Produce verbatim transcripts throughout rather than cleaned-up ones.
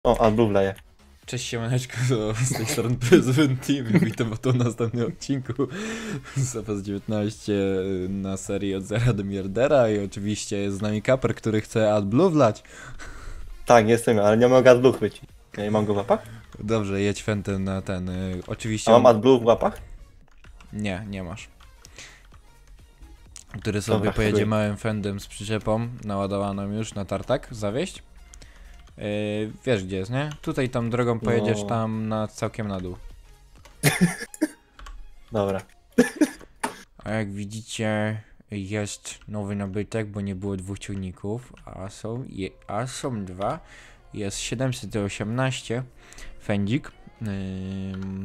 O, AdBlue wleje. Cześć siemaneczko, z tej strony Prezydent Team. Witam was w następnym odcinku Zapas dziewiętnaście na serii od zera do miljardera i oczywiście jest z nami Kaper, który chce AdBlue wlać. Tak, jestem, ale nie mogę AdBlue chwycić. Ja nie mam go w łapach? Dobrze, jedź Fentem na ten, y, oczywiście... A mam AdBlue w łapach? Nie, nie masz. Który sobie Dobra, pojedzie chuj. małym Fendem z przyczepą naładowaną już na tartak, zawieść. Yy, wiesz gdzie jest, nie? Tutaj tam drogą pojedziesz No. tam na całkiem na dół. Dobra. A jak widzicie, jest nowy nabytek, bo nie było dwóch ciągników, a są, je, a są dwa. Jest siedemset osiemnaście fędzik, ym,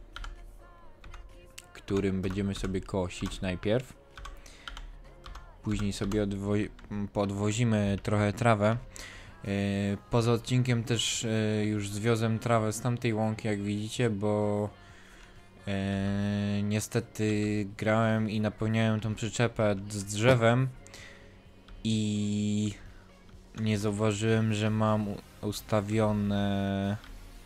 którym będziemy sobie kosić najpierw. Później sobie odwo- podwozimy trochę trawę. Yy, poza odcinkiem też yy, już zwiozłem trawę z tamtej łąki, jak widzicie, bo Eee, niestety grałem i napełniałem tą przyczepę z drzewem i nie zauważyłem, że mam u- ustawione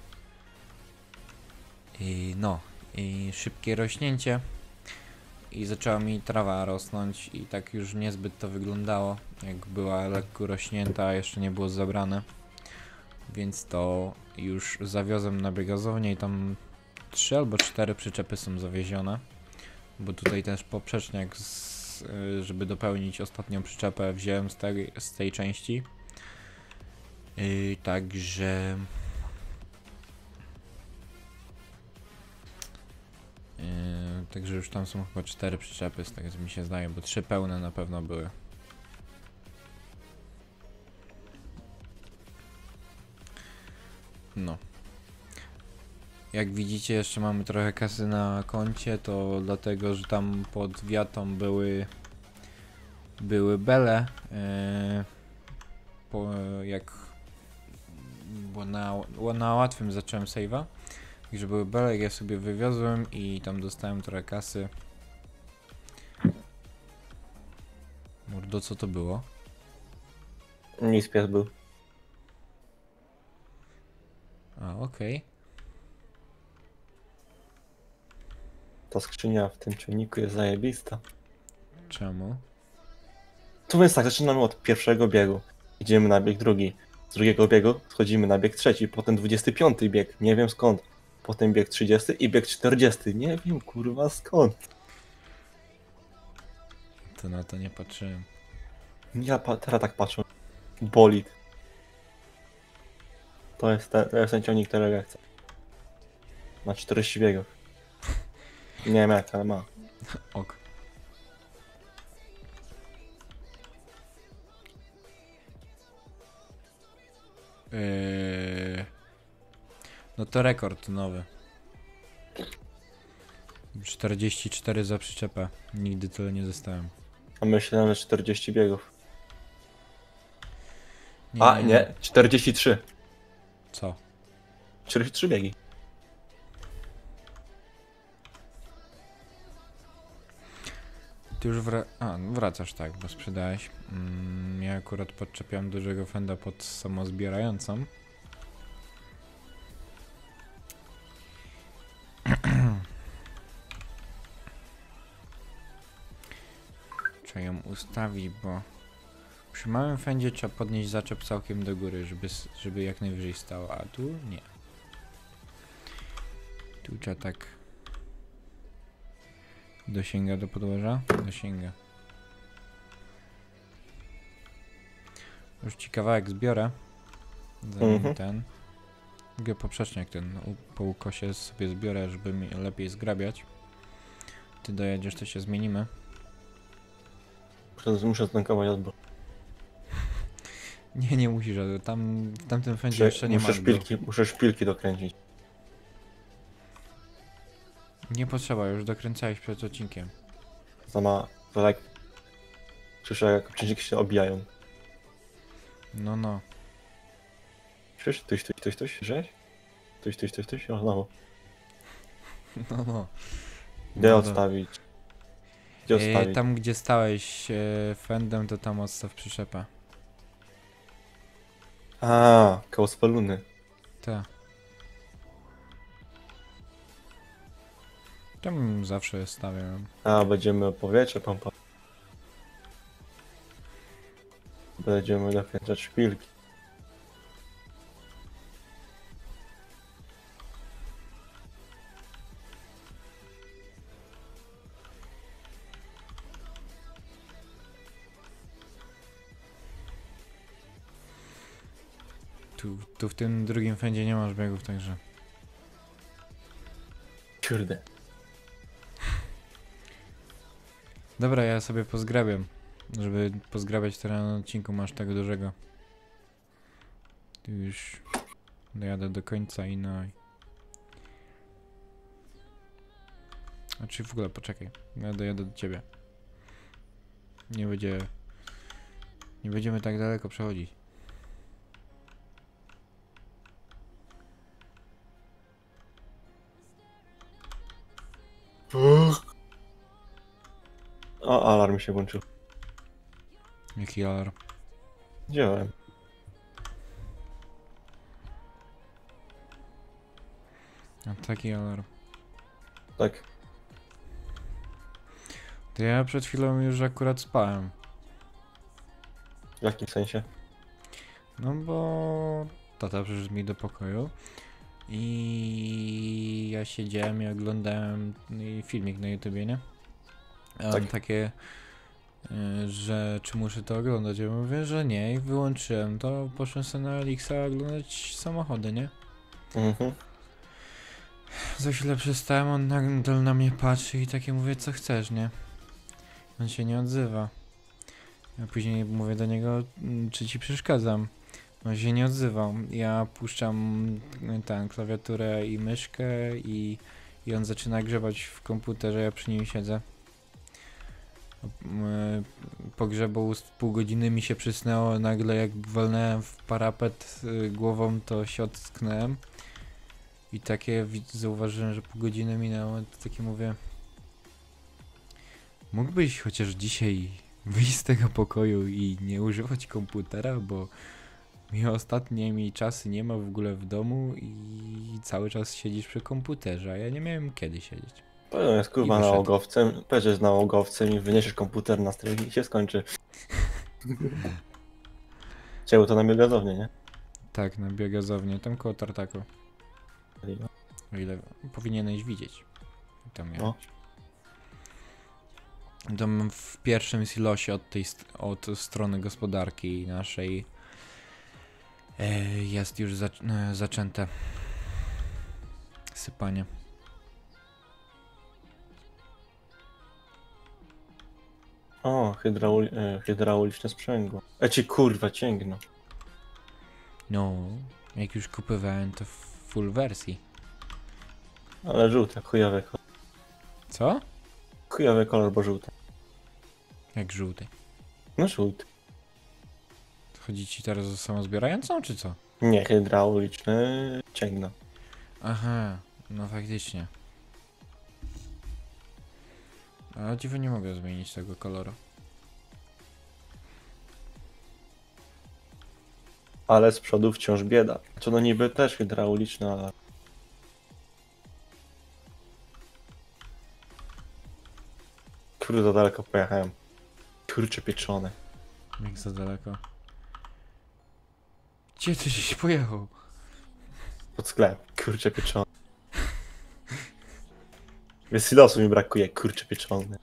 i no i szybkie rośnięcie i zaczęła mi trawa rosnąć i tak już niezbyt to wyglądało, jak była lekko rośnięta, a jeszcze nie było zabrane, więc to już zawiozłem na biogazownię i tam trzy albo cztery przyczepy są zawiezione, bo tutaj też poprzeczniak, z, y, żeby dopełnić ostatnią przyczepę, wziąłem z tej, z tej części. Yy, także yy, także już tam są chyba cztery przyczepy, z tego co mi się zdaje, bo trzy pełne na pewno były. No. Jak widzicie, jeszcze mamy trochę kasy na koncie, to dlatego, że tam pod wiatą były były bele. Yy, po, jak bo na, na łatwym zacząłem save'a, także były bele, ja sobie wywiozłem i tam dostałem trochę kasy. Mordo, co to było? Nic, pies był. A, okej. Ta skrzynia w tym ciągniku jest zajebista. Czemu? Tu jest tak, zaczynamy od pierwszego biegu. Idziemy na bieg drugi. Z drugiego biegu schodzimy na bieg trzeci, potem dwudziesty piąty bieg, nie wiem skąd. Potem bieg trzydziesty i bieg czterdziesty, nie wiem kurwa skąd. To na to nie patrzyłem. Ja pa teraz tak patrzę. Bolid. To jest, ten, to jest ten ciągnik, którego ja chcę. Ma czterdzieści biegów. Nie wiem jak, ale ma. Ok. Yy... No to rekord nowy. czterdzieści cztery za przyczepę. Nigdy tyle nie dostałem. A myślałem, że czterdzieści biegów. Nie, A, nie, czterdzieści trzy. Co? czterdzieści trzy biegi. Ty już wra A, no wracasz, tak, bo sprzedałeś. Mm, ja akurat podczepiam dużego fenda pod samozbierającą. Trzeba ją ustawić, bo przy małym fendzie trzeba podnieść zaczep całkiem do góry, żeby, s- żeby jak najwyżej stało, a tu nie. Tu trzeba tak... Dosięga do podłoża? Dosięga. Już ci kawałek zbiorę. Zanim Mhm. ten. Mogę poprzeczniak ten u, po ukosie sobie zbiorę, żeby mi lepiej zgrabiać. Ty dojedziesz, to się zmienimy. Muszę, muszę ztankować odbór. Nie, nie musisz, ale tam w tamtym fendzie Muszę, jeszcze nie muszę, ma. szpilki, muszę szpilki dokręcić. Nie potrzeba, już dokręcałeś przed odcinkiem. To ma, to tak... Słyszę jak obciążniki się obijają. No, no. Słyszysz? Tuś, tuś, tuś, tuś, słyszałeś? Tuś, tuś, tuś, tuś, o znowu. No, no. Gdzie No, odstawić? Gdzie E, odstawić? tam gdzie stałeś e, fendem, to tam odstaw przyczepę. A, koło spaluny. te. Tam zawsze stawiam. A, będziemy powietrze pompować. Będziemy dokręcać szpilki. Tu, tu w tym drugim fędzie nie masz biegów, także... Kurde. Dobra, ja sobie pozgrabiam. Żeby pozgrabiać teren na odcinku masz tego dużego. Tu już dojadę do końca i no... i- Znaczy w ogóle poczekaj, ja dojadę do ciebie. Nie będzie... Nie będziemy tak daleko przechodzić. O, alarm się włączył. Jaki alarm? Wziąłem. A taki alarm. Tak. To ja przed chwilą już akurat spałem. W jakim sensie? No bo tata przyszedł mi do pokoju i ja siedziałem i oglądałem y, filmik na YouTubie, nie? A on Tak. takie, y, że czy muszę to oglądać? Ja mówię, że nie i wyłączyłem to, poszedłem sobie na Elixa oglądać samochody, nie? Mhm. Za chwilę przestałem, on nadal na mnie patrzy i takie mówię, co chcesz, nie? On się nie odzywa. Ja później mówię do niego, "Mm, czy ci przeszkadzam?" On się nie odzywał. Ja puszczam tę klawiaturę i myszkę i, i on zaczyna grzebać w komputerze, ja przy nim siedzę. M- Pogrzebał z pół godziny, mi się przysnęło, nagle jak walnąłem w parapet y, głową, to się ocknąłem. I takie wid- zauważyłem, że pół godziny minęło, to takie mówię, mógłbyś chociaż dzisiaj wyjść z tego pokoju i nie używać komputera, bo mi ostatnimi czasy nie ma w ogóle w domu i cały czas siedzisz przy komputerze, a ja nie miałem kiedy siedzieć. Pewnie jest kurwa I wyszedł. nałogowcem. Będziesz nałogowcem i wyniesiesz komputer na strych i się skończy. Chciało to na biogazownię, nie? Tak, na biogazownię, tam koło Tartaku. O ile powinieneś widzieć. Tam ja. No. Tam w pierwszym silosie od tej st- od strony gospodarki naszej e, jest już zac- e, zaczęte sypanie. O, hydrauli e, hydrauliczne sprzęgło. E ci kurwa cięgno. No, jak już kupowałem to w full wersji. Ale żółte, chujowy kolor. Co? Chujowy kolor, bo żółte. Jak żółty. No żółty. Chodzi ci teraz o samozbierającą, czy co? Nie, hydrauliczne cięgno. Aha, no faktycznie. Ale dziwnie nie mogę zmienić tego koloru. Ale z przodu wciąż bieda. Znaczy no niby też hydrauliczne, ale... Kurde, za daleko pojechałem. Kurcze pieczone. Jak za daleko. Gdzie ty się pojechał? Pod sklep. Kurcze pieczone. Więc silosu mi brakuje, kurcze pieczone.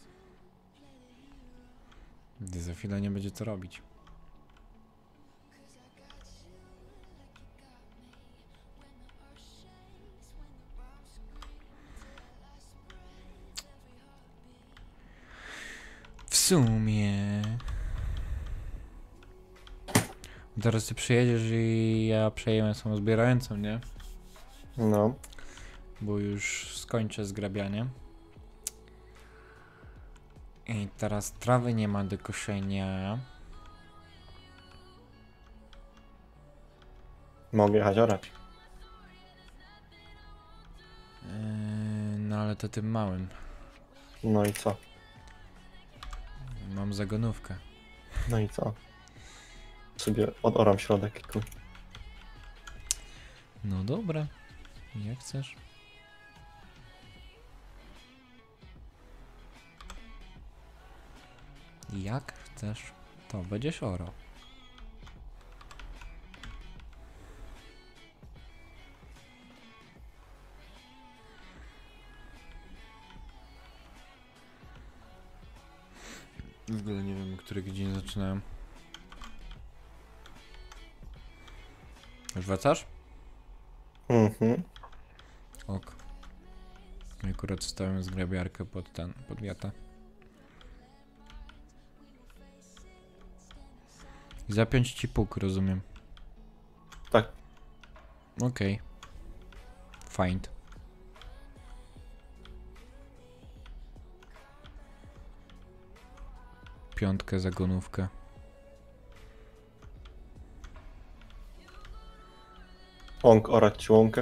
Gdy za chwilę nie będzie co robić. W sumie... Teraz ty przyjedziesz i ja przejmę samozbierającą, nie? No. Bo już skończę zgrabianie. I teraz trawy nie ma do koszenia. Mogę jechać orać. Yy, no ale to tym małym. No i co? Mam zagonówkę. No i co? Sobie odoram środek. ku- No dobra. Jak chcesz. Jak chcesz, to będziesz orał. W ogóle nie wiem, o której godzinie zaczynałem. Już wracasz? Mhm. Ok. Akurat stałem zgrabiarkę pod ten, pod wiatę. I zapiąć ci puk, rozumiem. Tak. Okej. Okay. Find. Piątkę zagonówkę. Łąk, orać ci łąkę.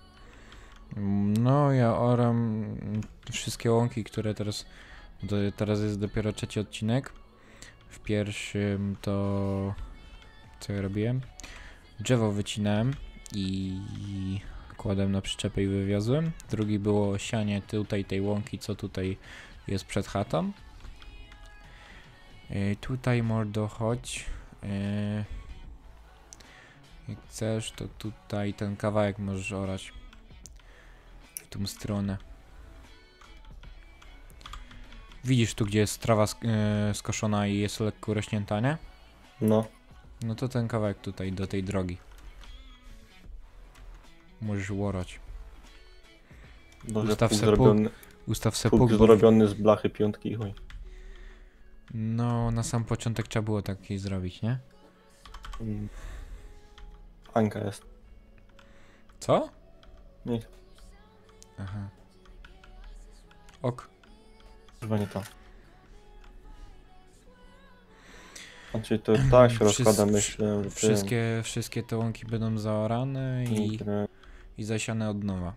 No, ja oram wszystkie łąki, które teraz... Do, teraz jest dopiero trzeci odcinek. W pierwszym to... Co ja robiłem? Drzewo wycinałem i kładłem na przyczepę i wywiozłem. Drugi było sianie tutaj tej łąki, co tutaj jest przed chatą. Yy, tutaj mordo chodź. Yy, jak chcesz, to tutaj ten kawałek możesz orać. W tą stronę. Widzisz tu, gdzie jest trawa sk yy, skoszona i jest lekko rośnięta, nie? No. No to ten kawałek tutaj, do tej drogi. Możesz łorać. Dobrze, Ustaw puk se puk, zrobiony, Ustaw se puk puk, bo... zrobiony z blachy piątki i chuj. No, na sam początek trzeba było takiej zrobić, nie? Mm. Anka jest. Co? Nie, Aha. Ok. chyba nie to. Znaczy to tak się Wszys- rozkłada, myślę. że Wszystkie, wszystkie te łąki będą zaorane tym- i, które- i zasiane od nowa.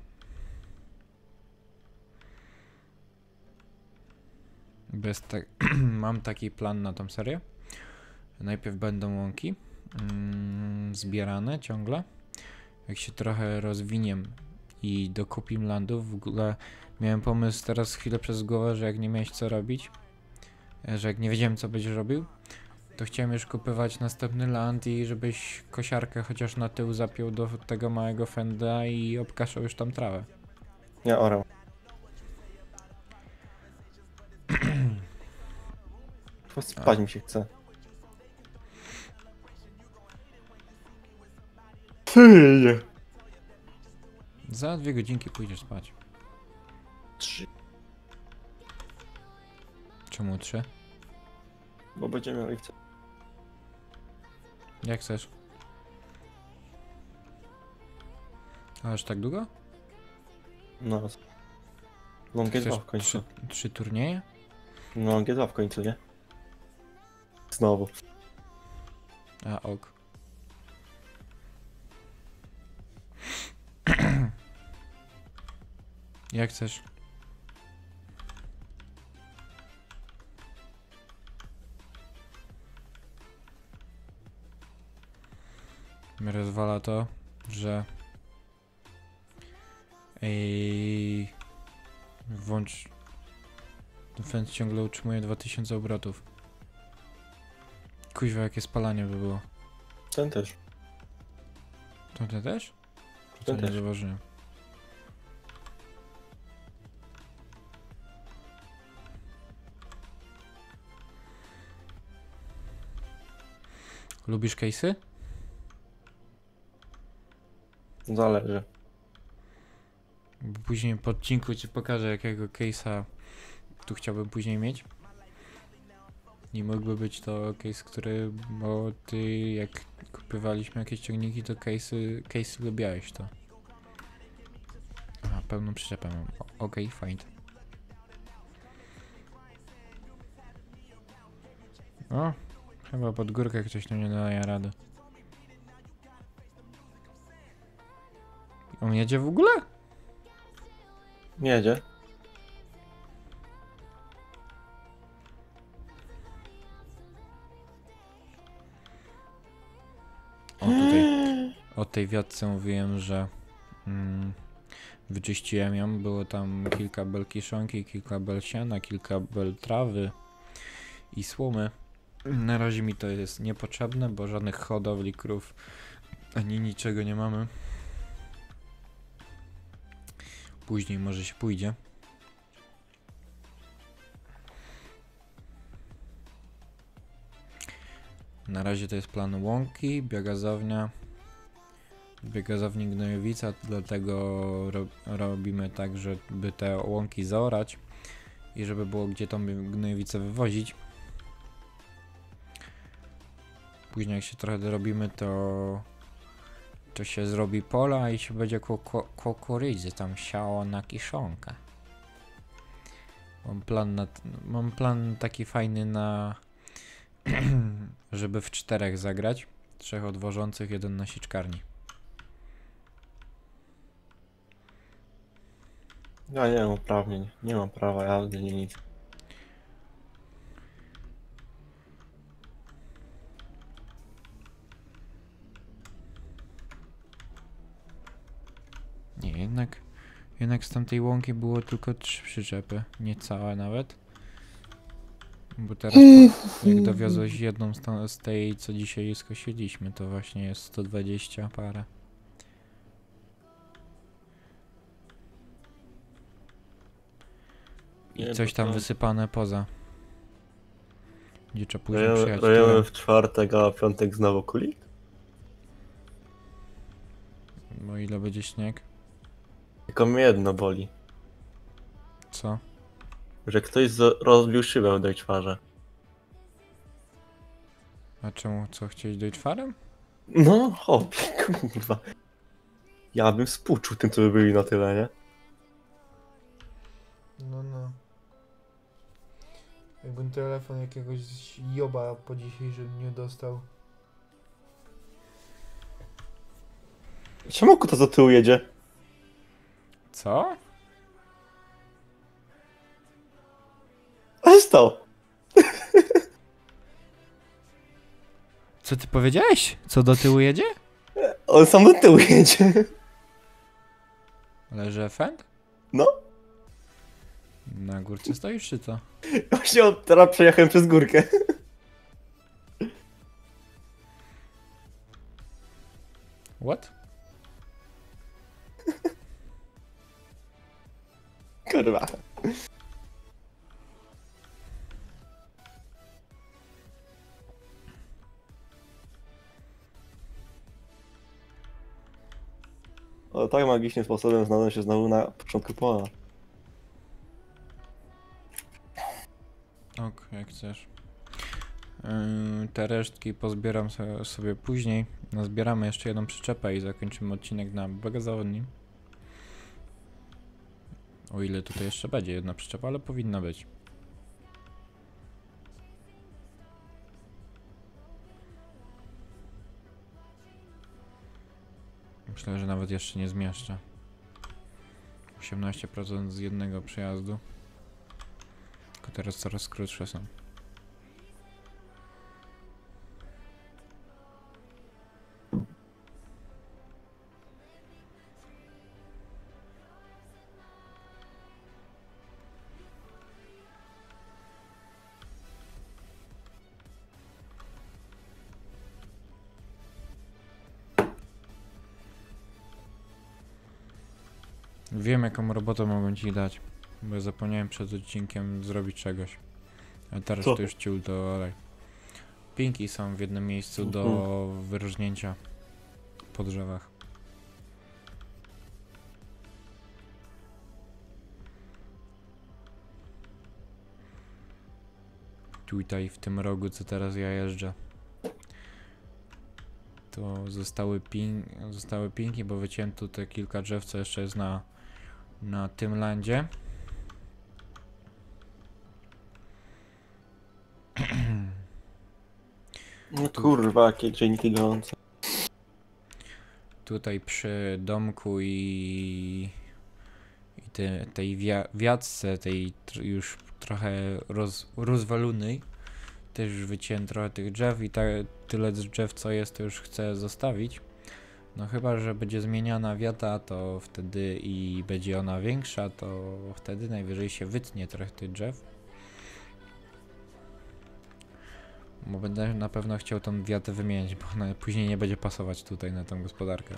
Bez tak... Mam taki plan na tą serię. Najpierw będą łąki mm, zbierane ciągle. Jak się trochę rozwiniem i dokupim landów, w ogóle miałem pomysł teraz chwilę przez głowę, że jak nie miałeś co robić, e, że jak nie wiedziałem co będziesz robił, to chciałem już kupywać następny land i żebyś kosiarkę chociaż na tył zapiął do tego małego fenda i obkaszał już tam trawę. Nie orał. Chyba spać mi się chce. Ty! Za dwie godzinki pójdziesz spać. Trzy. Czemu trzy? Bo będziemy mieli chce. Jak chcesz? Aż tak długo? No. No G dwa Chcesz w końcu. Trzy, trzy turnieje? No G dwa w końcu, nie? Znowu. A ok. Jak chcesz? Mnie rozwala to, że Ej, włącz ten fent ciągle utrzymuje dwa tysiące obrotów. Kuźwa, jakie spalanie by było. Ten też. To ty też? To Ten nie też. zauważyłem. Lubisz case'y? Zależy. Bo później po odcinku ci pokażę, jakiego case'a tu chciałbym później mieć. I mógłby być to case, który, bo ty jak kupywaliśmy jakieś ciągniki, to case'y, case'y lubiałeś to. Aha, pełną przyczepę mam. O- Okej, okay, fajnie. O, chyba pod górkę ktoś tu nie daje rady. On jedzie w ogóle? Nie jedzie. O tutaj, o tej wiatce mówiłem, że mm, wyczyściłem ją. Było tam kilka bel kiszonki, kilka bel siana, kilka bel trawy i słomy. Na razie mi to jest niepotrzebne, bo żadnych hodowli krów ani niczego nie mamy. Później może się pójdzie. Na razie to jest plan łąki, biogazownia, biogazowni Gnojowica, dlatego ro robimy tak, żeby te łąki zaorać i żeby było gdzie tą gnojowicę wywozić. Później jak się trochę dorobimy, to to się zrobi pola i się będzie koko kukurydzy tam siało na kiszonkę. Mam plan na mam plan taki fajny na żeby w czterech zagrać. Trzech odwożących, jeden na sieczkarni. Ja nie mam uprawnień, nie mam prawa jazdy, nie nic. Nie, jednak jednak z tamtej łąki było tylko trzy przyczepy, niecałe nawet. Bo teraz po, jak dowiozłeś jedną z, ta, z tej, co dzisiaj skosiliśmy, to właśnie jest sto dwadzieścia parę. I Nie, coś to tam to- wysypane poza. Gdzie trzeba później Rojemy, przyjechać rojemy tyłem. w czwartek, a w piątek znowu kulik? Bo ile będzie śnieg? Tylko mnie jedno boli, Co? że ktoś z- rozbił szybę w Deutschfarze. A czemu? Co, chcieć dojść czwarem? No, hop, kurwa. Ja bym współczuł tym, co by byli na tyle, nie? No, no. Jakbym telefon jakiegoś joba po dzisiejszym dniu dostał. Czemu kuta za tyłu jedzie? Co? A co stał? Co ty powiedziałeś? Co do tyłu jedzie? On sam do tyłu jedzie. Leży efekt? No. Na górce stoisz czy co? Właśnie od- teraz przejechałem przez górkę. What? Kurwa. O, tak magicznym sposobem znalazłem się znowu na początku pola. Ok, jak chcesz. Yy, te resztki pozbieram so, sobie później. Nazbieramy jeszcze jedną przyczepę i zakończymy odcinek na biogazowni. O ile tutaj jeszcze będzie jedna przyczepa, ale powinna być. Myślę, że nawet jeszcze nie zmieszczę. osiemnaście procent z jednego przejazdu. Tylko teraz coraz krótsze są. Wiem, jaką robotę mogę ci dać, bo ja zapomniałem przed odcinkiem zrobić czegoś. A teraz Co? to już ciul to olej. Pinki są w jednym miejscu do wyróżnięcia po drzewach. Tutaj w tym rogu, co teraz ja jeżdżę, to zostały, pin zostały pinki, bo wycięto te kilka drzew, co jeszcze jest na, na tym landzie. No kurwa, jakie grzejniki gorące. Tutaj przy domku i, i te, tej wia wiatce, tej tr już trochę roz rozwalonej, też już wyciąłem trochę tych drzew i ta, tyle drzew co jest to już chcę zostawić, No chyba, że będzie zmieniana wiata, to wtedy i będzie ona większa, to wtedy najwyżej się wytnie trochę tych drzew. Bo będę na pewno chciał tą wiatę wymienić, bo ona później nie będzie pasować tutaj na tą gospodarkę.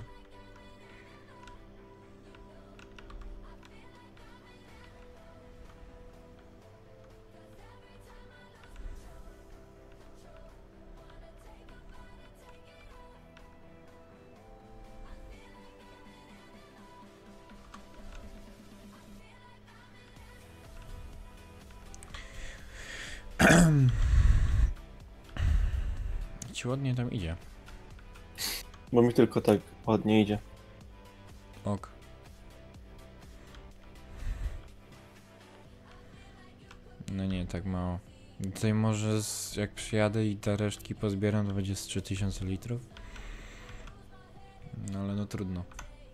Ci ładnie tam idzie. Bo mi tylko tak ładnie idzie. Ok. No nie, tak mało. Tutaj może z, jak przyjadę i te resztki pozbieram, to będzie z trzy tysiące litrów. No ale no trudno.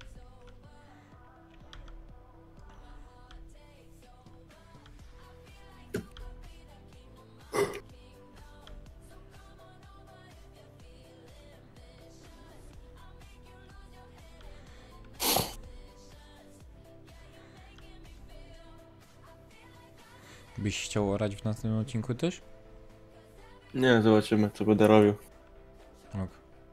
Byś chciał orać w następnym odcinku też? Nie, zobaczymy co będę robił. Ok.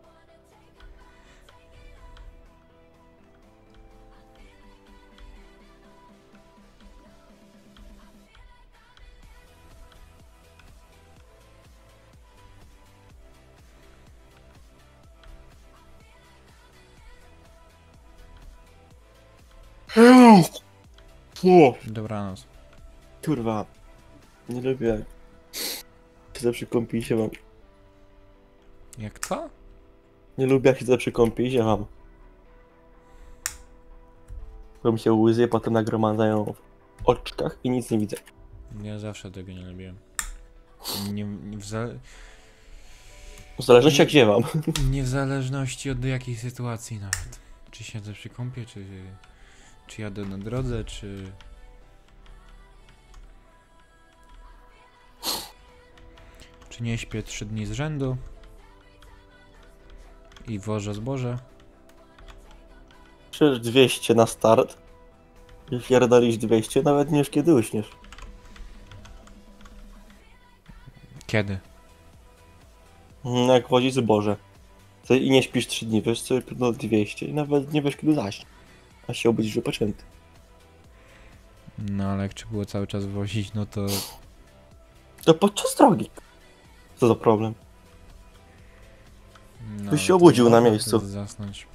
O, Dobranoc. kurwa. Nie lubię jak się zawsze kąpi i się wam. Jak to? Nie lubię jak się zawsze kąpi i się wam. Bo mi się łzy potem nagromadzają w oczkach i nic nie widzę. Ja zawsze tego nie lubiłem. Nie, nie, w, za, W zależności jak ziewam. nie w zależności od jakiej sytuacji nawet. Czy siedzę przy kąpie, czy, czy jadę na drodze, czy... Czy nie śpię trzy dni z rzędu i wożę zboże. Przecież dwieście na start. I pierdolisz dwieście, nawet nie wiesz kiedy uśniesz. Kiedy? Mm, Jak wozi zboże. Ty i nie śpisz trzy dni, wiesz sobie no dwieście i nawet nie wiesz kiedy zaś. A się obudzisz wypoczęty. No ale jak trzeba było cały czas wozić, no to... To podczas drogi. Co za problem? No, Byś się to obudził na można miejscu. wtedy zasnąć.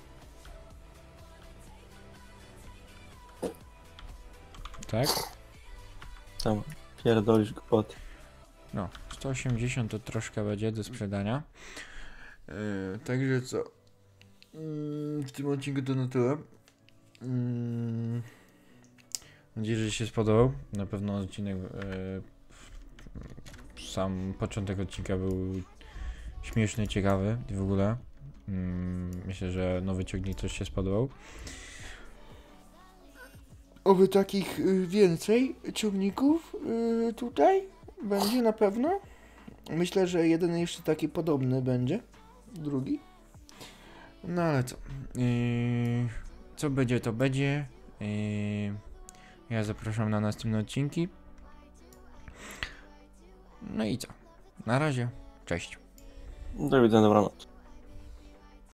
Tak? Tam pierdolisz głupoty. No, sto osiemdziesiąt to troszkę będzie do sprzedania. Yy, także co? Yy, w tym odcinku to na tyle. Yy, mam nadzieję, że się spodobał. Na pewno odcinek, yy, sam początek odcinka był śmieszny, ciekawy i w ogóle. Yy, myślę, że nowy ciągnik też się spodobał. Oby takich y, więcej ciągników y, tutaj będzie na pewno. Myślę, że jeden jeszcze taki podobny będzie. Drugi. No ale co? Yy, co będzie, to będzie. Yy, ja zapraszam na następne odcinki. No i co? Na razie. Cześć. Do widzenia, dobranoc.